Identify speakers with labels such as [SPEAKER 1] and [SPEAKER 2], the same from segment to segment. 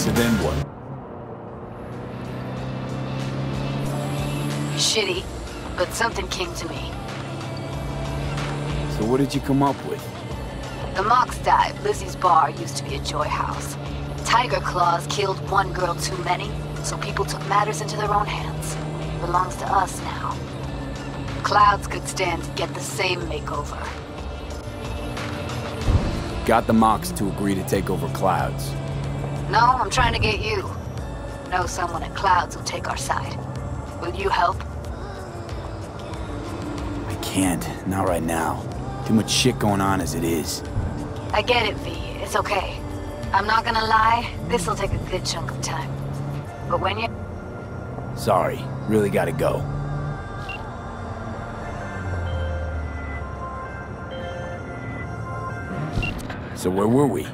[SPEAKER 1] So then what?
[SPEAKER 2] Shitty, but something came to me.
[SPEAKER 1] So what did you come up with?
[SPEAKER 2] The Mox died. Lizzie's bar used to be a joy house. Tiger Claws killed one girl too many, so people took matters into their own hands. It belongs to us now. Clouds could stand to get the same makeover.
[SPEAKER 1] Got the Mox to agree to take over Clouds.
[SPEAKER 2] No, I'm trying to get you. Know someone at Clouds who'll take our side. Will you help?
[SPEAKER 1] I can't. Not right now. Too much shit going on as it is.
[SPEAKER 2] I get it, V. It's okay. I'm not gonna lie, this'll take a good chunk of time. But when you...
[SPEAKER 1] Sorry. Really gotta go. So where were we?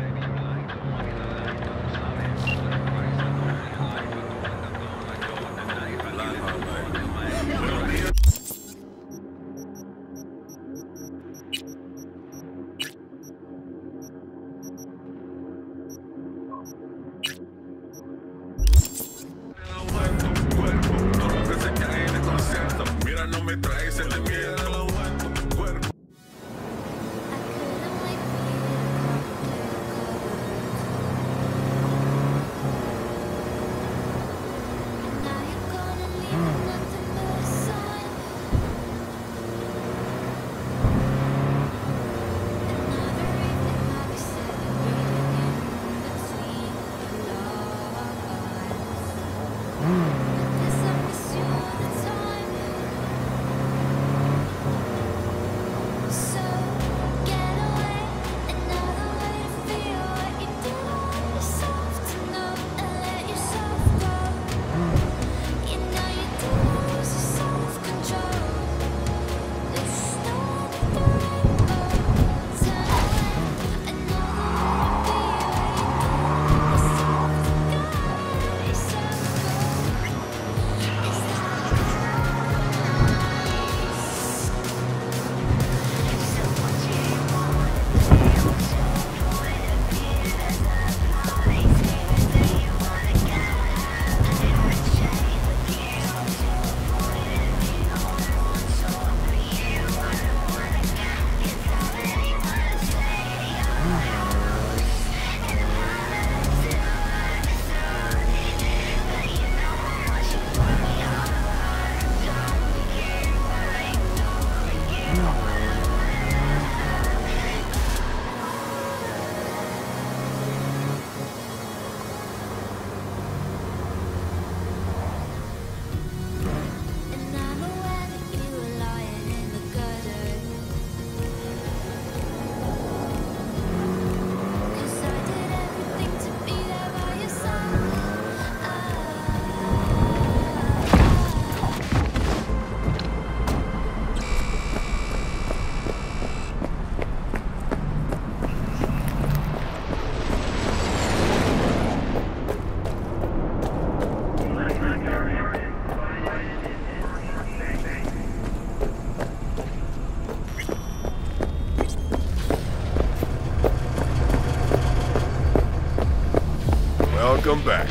[SPEAKER 3] Welcome back.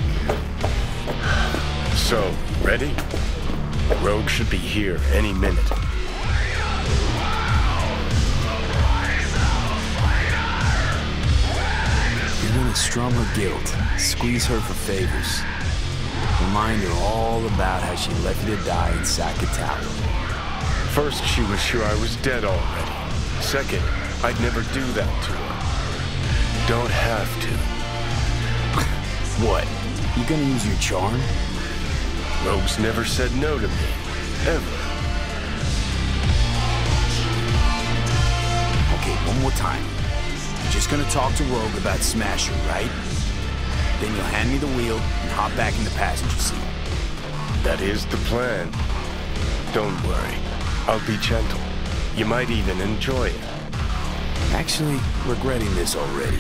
[SPEAKER 3] So, ready? Rogue should be here any minute.
[SPEAKER 1] You're gonna strum her guilt, squeeze her for favors. Remind her all about how she left you to die in Saka Tower.
[SPEAKER 3] First, she was sure I was dead already. Second, I'd never do that to her. Don't have to.
[SPEAKER 1] What? You gonna use your charm?
[SPEAKER 3] Rogue's never said no to me. Ever.
[SPEAKER 1] Okay, one more time. You're just gonna talk to Rogue about Smasher, right? Then you'll hand me the wheel and hop back in the passenger seat.
[SPEAKER 3] That is the plan. Don't worry. I'll be gentle. You might even enjoy it.
[SPEAKER 1] Actually, regretting this already.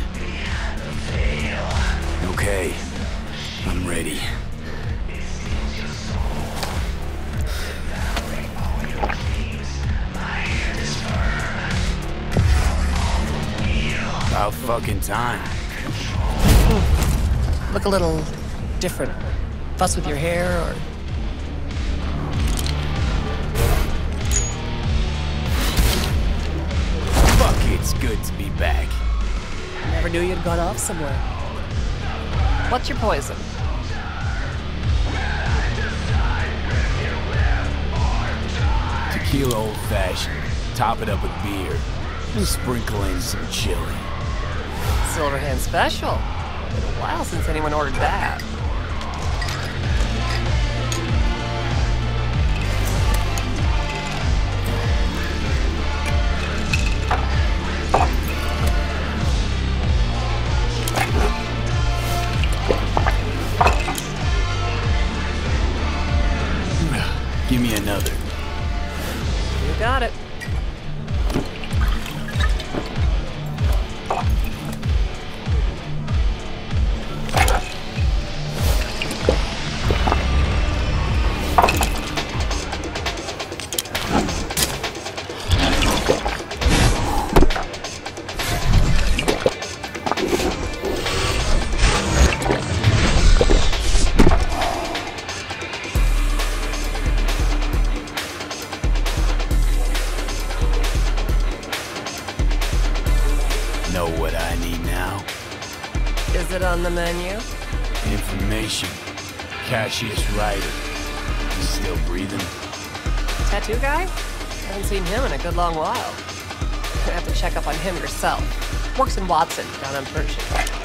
[SPEAKER 1] Okay, I'm ready. About fucking time.
[SPEAKER 4] Look a little different. Fuss with your hair, or...
[SPEAKER 1] Fuck, it's good to be back.
[SPEAKER 4] Never knew you'd gone off somewhere. What's your poison?
[SPEAKER 1] Tequila old-fashioned. Top it up with beer. And sprinkle in some chili.
[SPEAKER 4] Silverhand special. Been a while since anyone ordered that.
[SPEAKER 1] Give me another.
[SPEAKER 4] You got it.
[SPEAKER 1] Know what I need now?
[SPEAKER 4] Is it on the menu?
[SPEAKER 1] Information. Cassius Ryder. He's still breathing?
[SPEAKER 4] Tattoo guy? Haven't seen him in a good long while. Gonna have to check up on him yourself. Works in Watson, down on Pershing.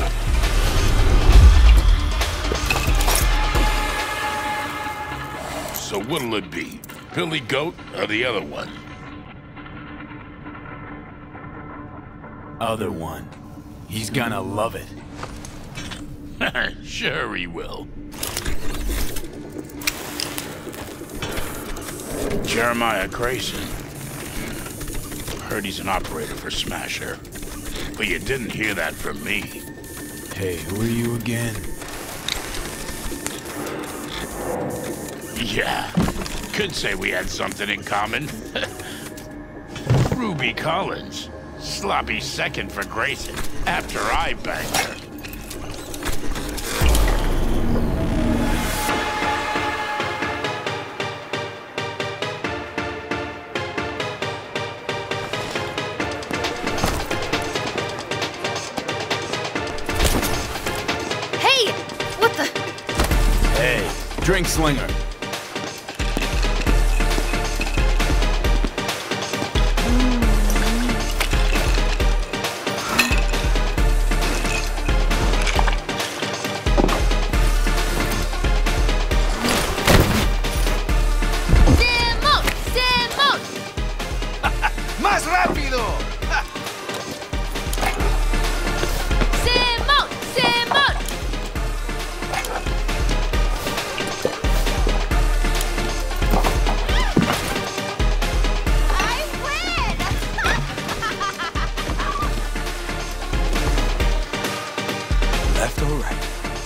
[SPEAKER 5] So what'll it be? Billy Goat or the other one?
[SPEAKER 1] Other one. He's gonna love it.
[SPEAKER 5] Sure he will. Jeremiah Grayson. Heard he's an operator for Smasher. But you didn't hear that from me.
[SPEAKER 1] Hey, who are you again?
[SPEAKER 5] Yeah, could say we had something in common. Ruby Collins. Sloppy second for Grayson after I banged her.
[SPEAKER 2] Hey! What the?
[SPEAKER 1] Hey, drink slinger.
[SPEAKER 6] ¡Más rápido!
[SPEAKER 2] ¡Simón! ¡Simón! I win!
[SPEAKER 1] Left or right?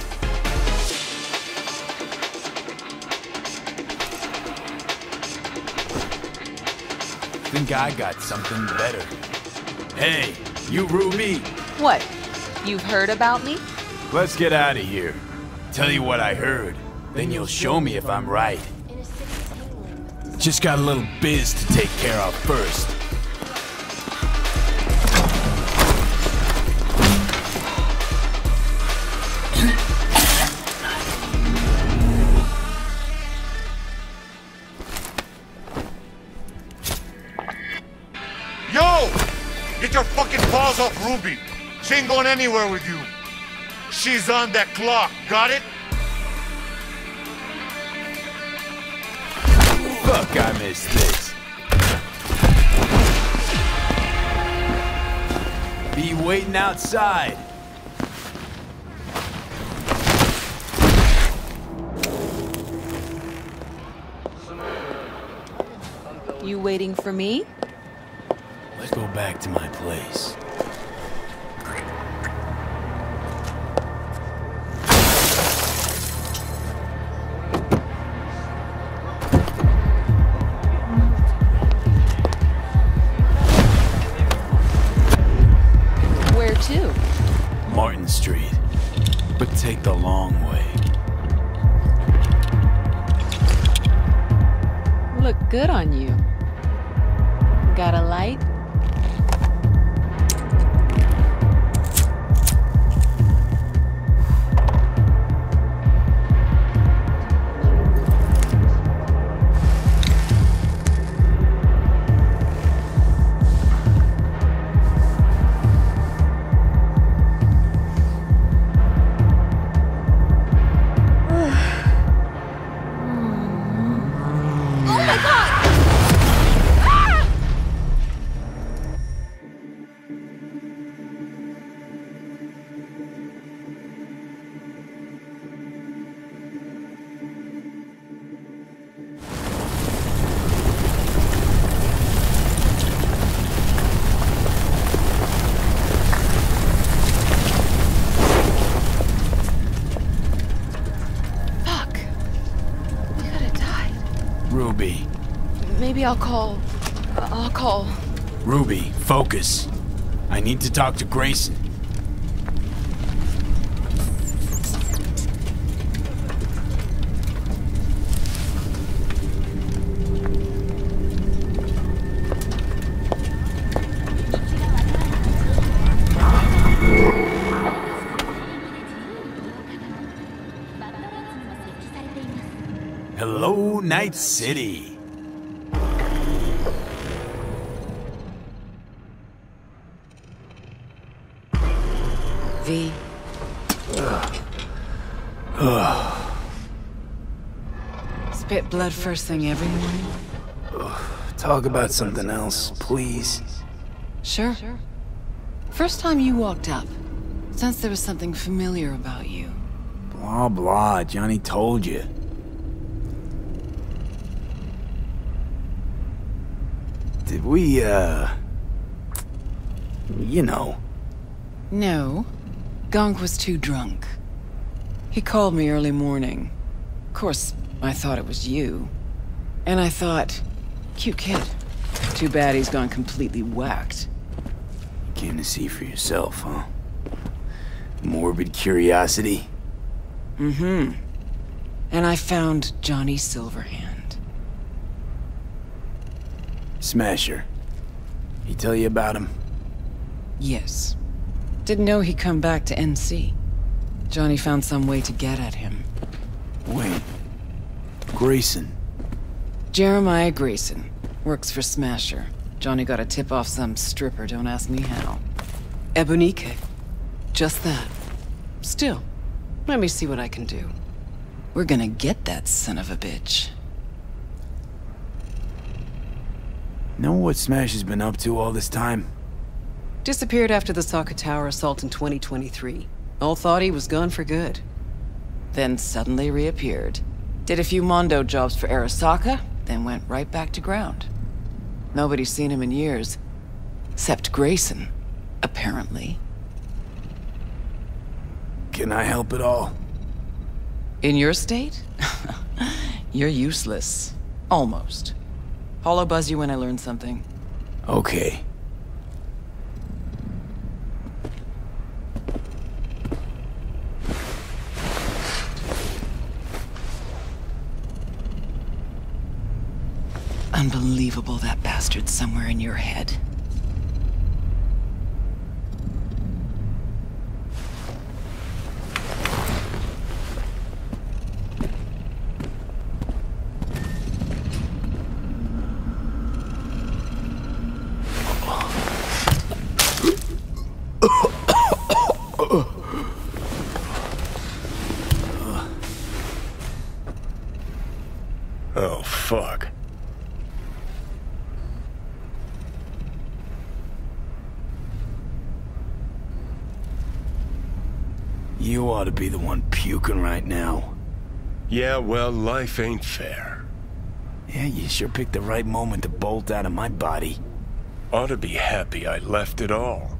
[SPEAKER 1] Think I got something better. Hey, you Ruby!
[SPEAKER 7] What? You've heard about me?
[SPEAKER 1] Let's get out of here. Tell you what I heard, then you'll show me if I'm right. Just got a little biz to take care of first.
[SPEAKER 6] Yo! Get your fucking paws off Ruby. She ain't going anywhere with you. She's on that clock, got it?
[SPEAKER 1] Fuck, I missed this. Be waiting outside.
[SPEAKER 7] You waiting for me?
[SPEAKER 1] Let's go back to my place.
[SPEAKER 7] Where to?
[SPEAKER 1] Martin Street. But take the long way.
[SPEAKER 7] Look good on you. Got a light?
[SPEAKER 1] Ruby.
[SPEAKER 7] Maybe I'll call.
[SPEAKER 1] Ruby, focus. I need to talk to Grayson. Hello, Night City.
[SPEAKER 8] V. Spit blood first thing every morning?
[SPEAKER 1] Talk about something else, please.
[SPEAKER 8] Sure. First time you walked up, sensed there was something familiar about you.
[SPEAKER 1] Blah, blah. Johnny told you. Did we, you know.
[SPEAKER 8] No. Gonk was too drunk. He called me early morning. Of course, I thought it was you. And I thought, cute kid. Too bad he's gone completely whacked.
[SPEAKER 1] You came to see for yourself, huh? Morbid curiosity?
[SPEAKER 8] Mm-hmm. And I found Johnny Silverhand.
[SPEAKER 1] Smasher. He tell you about him?
[SPEAKER 8] Yes. Didn't know he'd come back to NC. Johnny found some way to get at him.
[SPEAKER 1] Wait. Grayson.
[SPEAKER 8] Jeremiah Grayson. Works for Smasher. Johnny got a tip off some stripper, don't ask me how. Ebonique. Just that. Still, let me see what I can do. We're gonna get that son of a bitch.
[SPEAKER 1] Know what Smasher's been up to all this time?
[SPEAKER 8] Disappeared after the Sokka Tower assault in 2023. All thought he was gone for good. Then suddenly reappeared. Did a few Mondo jobs for Arasaka, then went right back to ground. Nobody's seen him in years. Except Grayson, apparently.
[SPEAKER 1] Can I help at all?
[SPEAKER 8] In your state? You're useless. Almost. Hollow buzz you when I learn something.
[SPEAKER 1] Okay.
[SPEAKER 8] Unbelievable that bastard's somewhere in your head.
[SPEAKER 3] Oh, fuck.
[SPEAKER 1] You ought to be the one puking right now.
[SPEAKER 3] Yeah, well, life ain't fair.
[SPEAKER 1] Yeah, you sure picked the right moment to bolt out of my body.
[SPEAKER 3] Ought to be happy I left it all.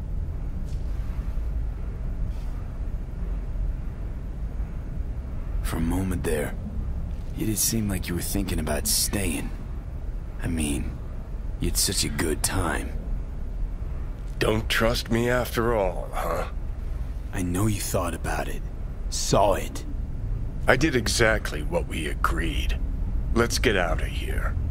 [SPEAKER 1] For a moment there, you did seem like you were thinking about staying. I mean, you had such a good time.
[SPEAKER 3] Don't trust me after all, huh?
[SPEAKER 1] I know you thought about it. Saw it.
[SPEAKER 3] I did exactly what we agreed. Let's get out of here.